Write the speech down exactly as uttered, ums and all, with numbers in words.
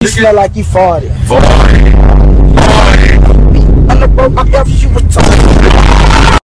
Smell like you farted. Farted. On the boat, my girl, she was talking.